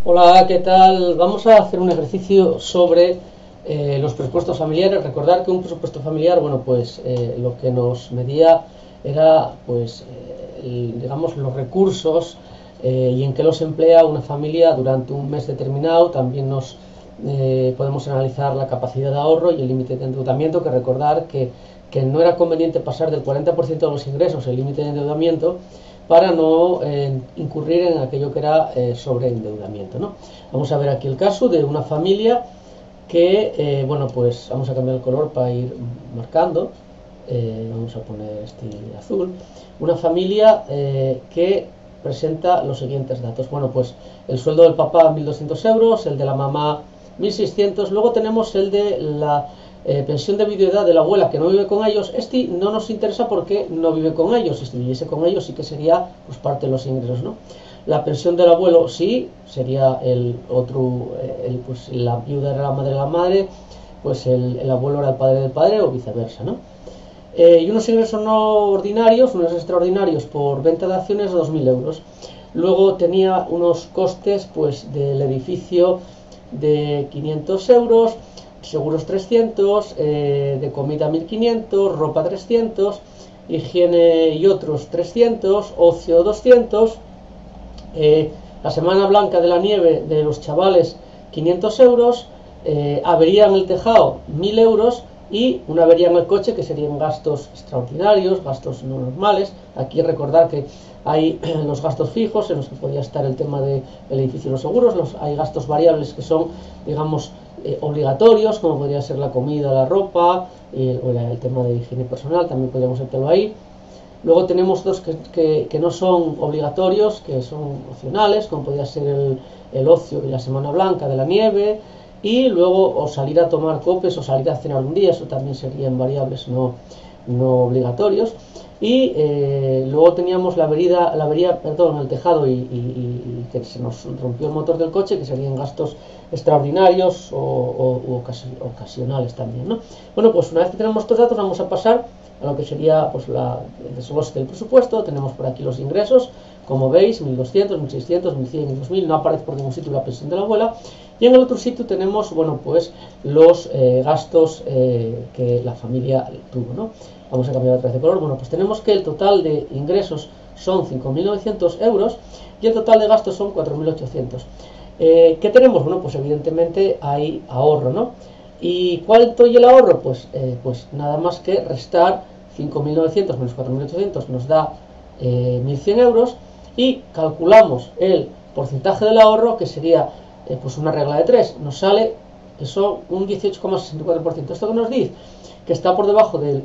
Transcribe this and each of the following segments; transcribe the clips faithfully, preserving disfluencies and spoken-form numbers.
Hola, ¿qué tal? Vamos a hacer un ejercicio sobre eh, los presupuestos familiares. Recordar que un presupuesto familiar, bueno, pues eh, lo que nos medía era, pues, eh, el- digamos, los recursos eh, y en qué los emplea una familia durante un mes determinado. También nos eh, podemos analizar la capacidad de ahorro y el límite de endeudamiento, que recordar que, que no era conveniente pasar del cuarenta por ciento de los ingresos el límite de endeudamiento para no eh, incurrir en aquello que era eh, sobreendeudamiento, ¿no? Vamos a ver aquí el caso de una familia que, eh, bueno, pues vamos a cambiar el color para ir marcando. Eh, vamos a poner este azul. Una familia eh, que presenta los siguientes datos. Bueno, pues el sueldo del papá mil doscientos euros, el de la mamá mil seiscientos, luego tenemos el de la eh, pensión de viudedad de la abuela que no vive con ellos. Este no nos interesa porque no vive con ellos. Si viviese con ellos sí que sería, pues, parte de los ingresos, ¿no? La pensión del abuelo sí, sería el otro, eh, el, pues la viuda era la madre de la madre, pues el, el abuelo era el padre del padre o viceversa, ¿no? Eh, y unos ingresos no ordinarios, unos extraordinarios por venta de acciones de dos mil euros. Luego tenía unos costes, pues, del edificio de quinientos euros, seguros trescientos, eh, de comida mil quinientos, ropa trescientos, higiene y otros trescientos, ocio doscientos, eh, la semana blanca de la nieve de los chavales quinientos euros, eh, avería en el tejado mil euros y una avería en el coche, que serían gastos extraordinarios, gastos no normales. Aquí recordar que hay los gastos fijos en los que podría estar el tema del edificio y los seguros, los, hay gastos variables que son, digamos, eh, obligatorios, como podría ser la comida, la ropa, eh, o la, el tema de higiene personal, también podríamos meterlo ahí. Luego tenemos dos que, que, que no son obligatorios, que son opcionales, como podría ser el, el ocio y la semana blanca de la nieve, y luego o salir a tomar copes o salir a cenar un día, eso también serían variables no, no obligatorios. Y eh, luego teníamos la avería, la avería perdón, en el tejado y, y, y que se nos rompió el motor del coche, que serían gastos extraordinarios o, o ocasionales también, ¿no? Bueno, pues una vez que tenemos estos datos vamos a pasar a lo que sería, pues, la, el desglose del presupuesto. Tenemos por aquí los ingresos, como veis, mil doscientos, mil seiscientos, mil cien y dos mil. No aparece por ningún sitio la pensión de la abuela. Y en el otro sitio tenemos, bueno, pues los eh, gastos eh, que la familia tuvo, ¿no? Vamos a cambiar otra vez de color. Bueno, pues tenemos que el total de ingresos son cinco mil novecientos euros y el total de gastos son cuatro mil ochocientos. Eh, ¿Qué tenemos? Bueno, pues evidentemente hay ahorro, ¿no? ¿Y cuánto y el ahorro? Pues, eh, pues nada más que restar cinco mil novecientos menos cuatro mil ochocientos nos da eh, mil cien euros, y calculamos el porcentaje del ahorro, que sería eh, pues una regla de tres, nos sale que son un dieciocho coma sesenta y cuatro por ciento. ¿Esto que nos dice? Que está por debajo del,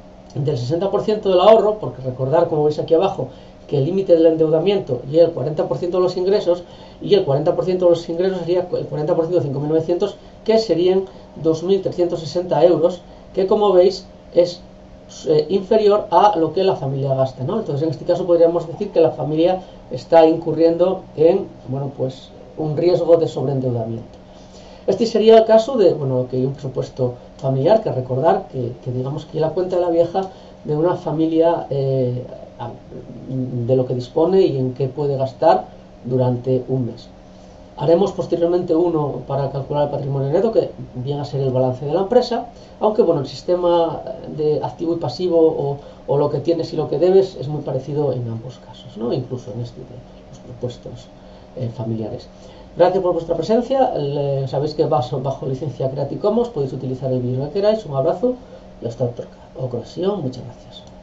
del sesenta por ciento del ahorro, porque recordar, como veis aquí abajo, que el límite del endeudamiento y el cuarenta por ciento de los ingresos, y el cuarenta por ciento de los ingresos sería el cuarenta por ciento de cinco mil novecientos, que serían dos mil trescientos sesenta euros, que, como veis, es eh, inferior a lo que la familia gasta, ¿no? Entonces, en este caso podríamos decir que la familia está incurriendo en, bueno, pues un riesgo de sobreendeudamiento. Este sería el caso de, bueno, que hay un presupuesto familiar, que recordar que, que digamos que la cuenta de la vieja de una familia, eh, de lo que dispone y en qué puede gastar durante un mes. Haremos posteriormente uno para calcular el patrimonio neto, que viene a ser el balance de la empresa, aunque, bueno, el sistema de activo y pasivo, o, o lo que tienes y lo que debes, es muy parecido en ambos casos, ¿no? Incluso en este de los presupuestos eh, familiares. Gracias por vuestra presencia. Le, sabéis que bajo, bajo licencia Creative Commons podéis utilizar el vídeo que queráis. Un abrazo y hasta otra ocasión. Muchas gracias.